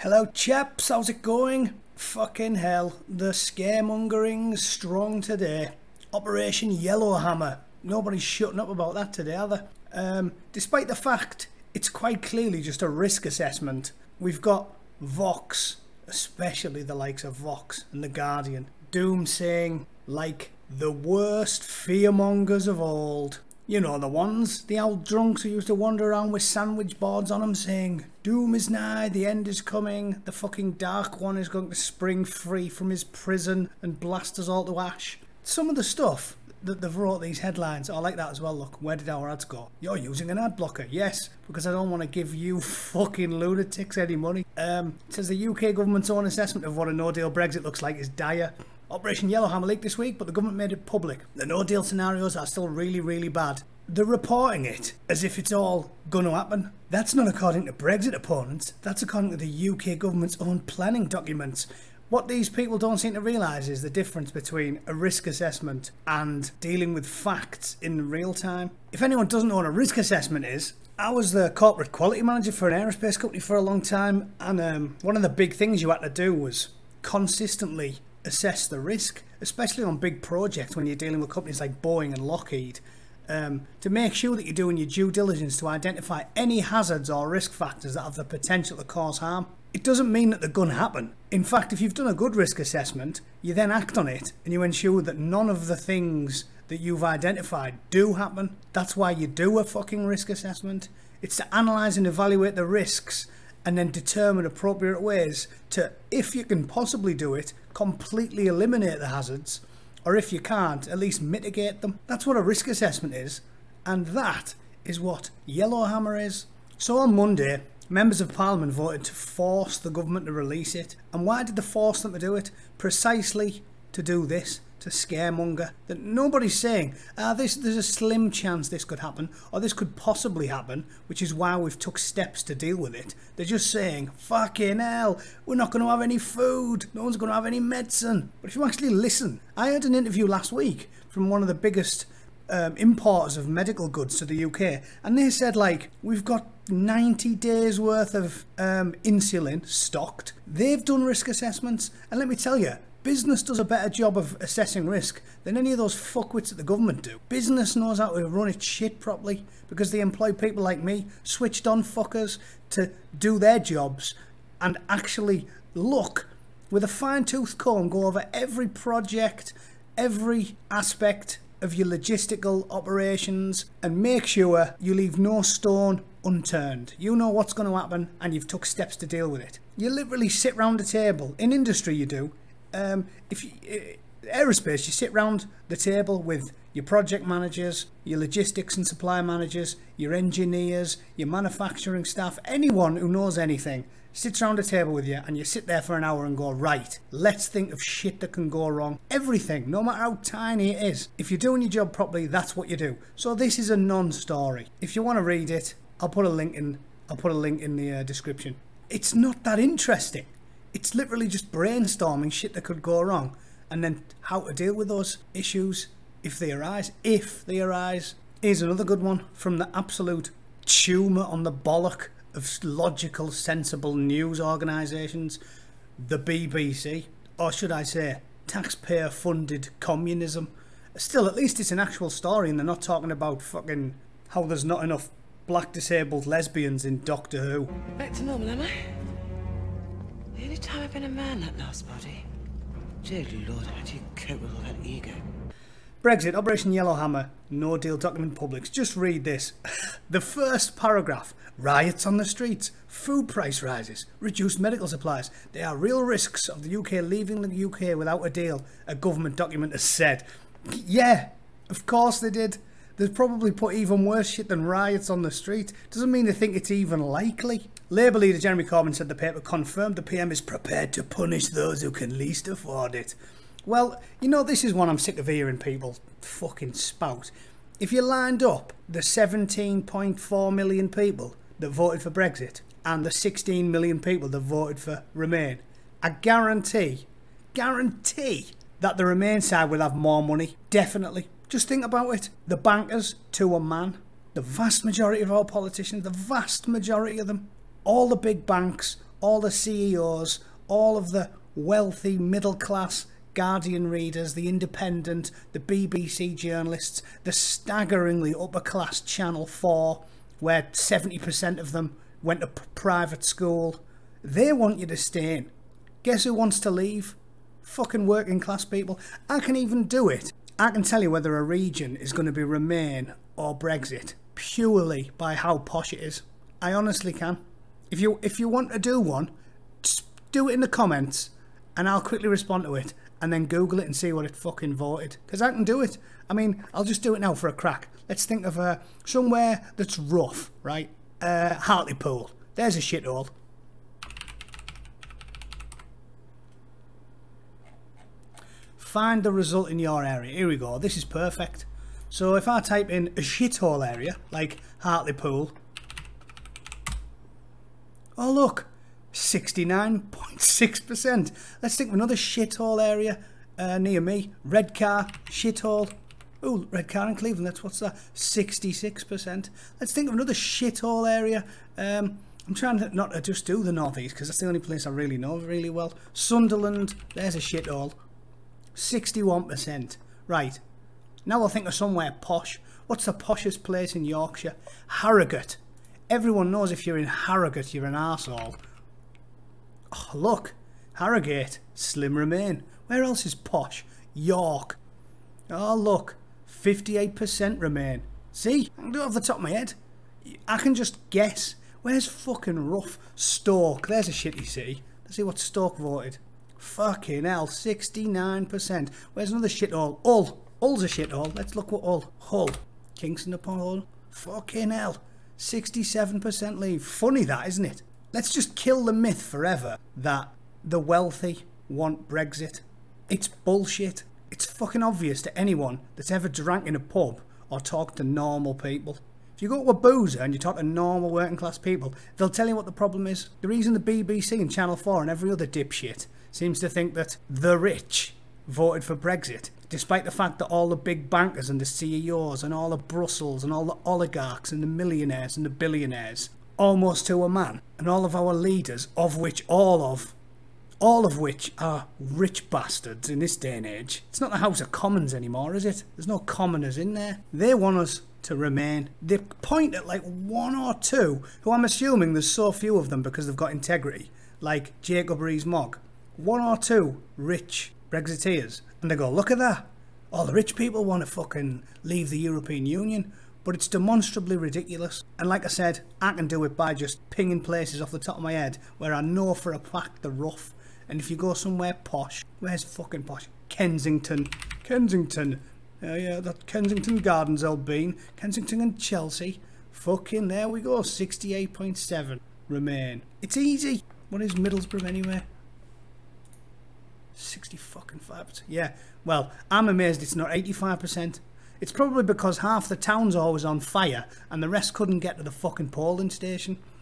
Hello chaps, how's it going? Fucking hell, the scaremongering's strong today. Operation Yellowhammer. Nobody's shutting up about that today, are they? Despite the fact it's quite clearly just a risk assessment. We've got Vox, especially the likes of Vox and The Guardian, doomsaying like the worst fearmongers of old. You know the ones, the old drunks who used to wander around with sandwich boards on them saying, doom is nigh, the end is coming, the fucking Dark One is going to spring free from his prison and blast us all to ash. Some of the stuff that they've wrote these headlines are like that as well. Look, where did our ads go? You're using an ad blocker. Yes, because I don't want to give you fucking lunatics any money. It says the UK government's own assessment of what a no-deal Brexit looks like is dire. Operation Yellowhammer leaked this week, but the government made it public. The no-deal scenarios are still really, really bad. They're reporting it as if it's all going to happen. That's not according to Brexit opponents. That's according to the UK government's own planning documents. What these people don't seem to realise is the difference between a risk assessment and dealing with facts in real time. If anyone doesn't know what a risk assessment is, I was the corporate quality manager for an aerospace company for a long time, and one of the big things you had to do was consistently assess the risk, especially on big projects when you're dealing with companies like Boeing and Lockheed, to make sure that you're doing your due diligence to identify any hazards or risk factors that have the potential to cause harm. It doesn't mean that they're going to happen. In fact, if you've done a good risk assessment, you then act on it and you ensure that none of the things that you've identified do happen. That's why you do a fucking risk assessment. It's to analyse and evaluate the risks and then determine appropriate ways to, if you can possibly do it, completely eliminate the hazards, or if you can't, at least mitigate them. That's what a risk assessment is, and that is what Yellowhammer is. So on Monday, members of Parliament voted to force the government to release it. And why did they force them to do it? Precisely to do this, to scaremonger. That nobody's saying, there's a slim chance this could happen, or this could possibly happen, which is why we've took steps to deal with it. They're just saying, fucking hell, we're not going to have any food, no one's going to have any medicine. But if you actually listen, I had an interview last week from one of the biggest importers of medical goods to the UK, and they said, like, we've got 90 days worth of insulin stocked. They've done risk assessments, and let me tell you, business does a better job of assessing risk than any of those fuckwits that the government do. Business knows how to run its shit properly because they employ people like me, switched on fuckers, to do their jobs and actually look with a fine-tooth comb, go over every project, every aspect of your logistical operations and make sure you leave no stone unturned. You know what's going to happen and you've took steps to deal with it. You literally sit round a table. In industry you do. Aerospace, you sit round the table with your project managers, your logistics and supply managers, your engineers, your manufacturing staff, anyone who knows anything sits round a table with you, and you sit there for an hour and go, right, let's think of shit that can go wrong. Everything, no matter how tiny it is. If you're doing your job properly, that's what you do. So this is a non-story. If you want to read it, I'll put a link in the description. It's not that interesting. It's literally just brainstorming shit that could go wrong and then how to deal with those issues if they arise. Here's another good one from the absolute tumour on the bollock of logical, sensible news organisations, the BBC, or should I say taxpayer-funded communism. Still, at least it's an actual story and they're not talking about fucking how there's not enough black disabled lesbians in Doctor Who. Back to normal, am I? The only time I've been a man, that last body. Dear Lord, how do you cope with all that ego? Brexit, Operation Yellowhammer, no deal document publics. Just read this. The first paragraph. Riots on the streets, food price rises, reduced medical supplies. They are real risks of the UK leaving the UK without a deal, a government document has said. Yeah, of course they did. They've probably put even worse shit than riots on the street. Doesn't mean they think it's even likely. Labour leader Jeremy Corbyn said the paper confirmed the PM is prepared to punish those who can least afford it. Well, you know, this is one I'm sick of hearing people fucking spout. If you lined up the 17.4 million people that voted for Brexit and the 16 million people that voted for Remain, I guarantee that the Remain side will have more money. Definitely. Just think about it. The bankers, to a man, the vast majority of our politicians, the vast majority of them, all the big banks, all the CEOs, all of the wealthy middle class Guardian readers, the Independent, the BBC journalists, the staggeringly upper class Channel 4, where 70% of them went to private school. They want you to stay in. Guess who wants to leave? Fucking working class people. I can even do it. I can tell you whether a region is going to be Remain or Brexit purely by how posh it is. I honestly can. If you want to do one, just do it in the comments and I'll quickly respond to it and then Google it and see what it fucking voted. Because I can do it. I mean, I'll just do it now for a crack. Let's think of somewhere that's rough, right? Hartlepool. There's a shithole. Find the result in your area. Here we go. This is perfect. So if I type in a shithole area, like Hartlepool. Oh look, 69.6%. Let's think of another shithole area near me. Redcar, shithole. Oh, Redcar in Cleveland, what's that? 66%. Let's think of another shithole area. I'm trying to not to just do the northeast because that's the only place I really know really well. Sunderland, there's a shithole. 61%. Right. Now I'll think of somewhere posh. What's the poshest place in Yorkshire? Harrogate. Everyone knows if you're in Harrogate, you're an arsehole. Oh, look. Harrogate. Slim Remain. Where else is posh? York. Oh, look. 58% Remain. See? I can do it off the top of my head. I can just guess. Where's fucking rough? Stoke. There's a shitty city. Let's see what Stoke voted. Fucking hell. 69%. Where's another shithole? Hull. Hull's a shithole. Let's look what Hull. Hull. Kingston upon Hull. Fucking hell. 67% leave. Funny that, isn't it? Let's just kill the myth forever that the wealthy want Brexit. It's bullshit. It's fucking obvious to anyone that's ever drank in a pub or talked to normal people. If you go to a boozer and you talk to normal working class people, they'll tell you what the problem is. The reason the BBC and Channel 4 and every other dipshit seems to think that the rich voted for Brexit, despite the fact that all the big bankers and the CEOs and all the Brussels and all the oligarchs and the millionaires and the billionaires, almost to a man, and all of our leaders, of which all of which are rich bastards in this day and age. It's not the House of Commons anymore, is it? There's no commoners in there. They want us to remain. They point at like one or two, who I'm assuming there's so few of them because they've got integrity, like Jacob Rees-Mogg. One or two rich Brexiteers. And they go, look at that. All the rich people want to fucking leave the European Union. But it's demonstrably ridiculous. And like I said, I can do it by just pinging places off the top of my head where I know for a fact they're rough. And if you go somewhere posh, where's fucking posh? Kensington. Kensington. Yeah, that Kensington Gardens, old bean. Kensington and Chelsea. Fucking there we go. 68.7 Remain. It's easy. What is Middlesbrough anyway? 65%. Yeah, well, I'm amazed it's not 85%. It's probably because half the town's always on fire and the rest couldn't get to the fucking polling station.